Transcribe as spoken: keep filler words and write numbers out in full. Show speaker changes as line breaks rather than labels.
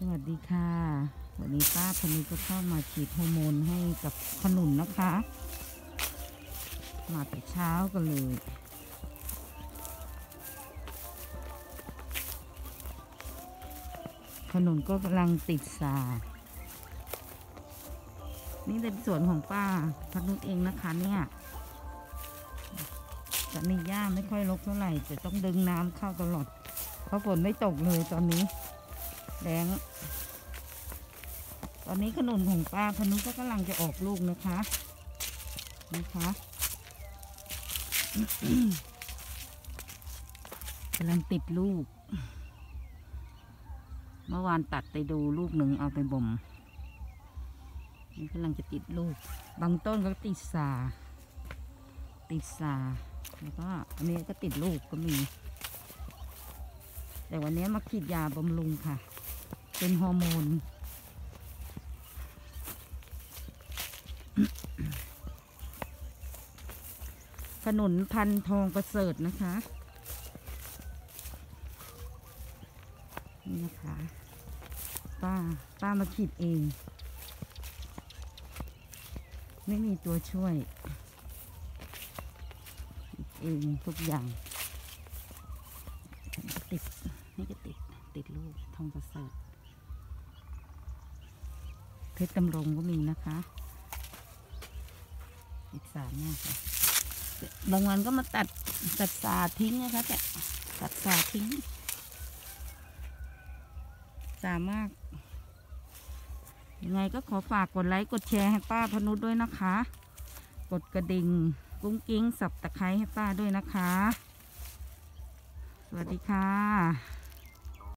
วัสดีค่ะวันนี้ป้าพนุก็เข้ามาฉีดฮอร์โมนให้กับขนุนนะคะ มาแต่เช้ากันเลยขนุนก็กำลังติดสานี่เป็นสวนของป้าพนุเองนะคะเนี่ยตอนนี้หญ้าไม่ค่อยรกเท่าไหร่แต่ต้องดึงน้ำเข้าตลอดเพราะฝนไม่ตกเลยตอนนี้แล้งตอนนี้ขนุนของป้าพนุก็กำลังจะออกลูกนะคะนะคะกำลังติดลูกเมื่อวานตัดไปดูลูกหนึ่งเอาไปบ่มนี่กำลังจะติดลูกบางต้นก็ติดสาติดสาแล้วก็อันนี้ก็ติดลูกก็มีแต่วันนี้มาฉีดยาบำรุงค่ะเป็นฮอร์โมนขนุนพันทองประเสริฐนะคะนี่นะคะป้าป้ามาฉีดเองไม่มีตัวช่วยเองทุกอย่างติดนี่ก็ติดติดลูกทองประเสริฐเพชรดำรงก็มีนะคะติดสารเนี่ยค่ะบางวันก็มาตัดตัดสาทิ้งนะคะแต่ตัดสาทิ้งสามารถยังไงก็ขอฝากกดไลค์กดแชร์ให้ป้าพนุด้วยนะคะกดกระดิ่งกุ้งกิ้งสับตะไคร้ให้ป้าด้วยนะคะสวัสดีค่ะ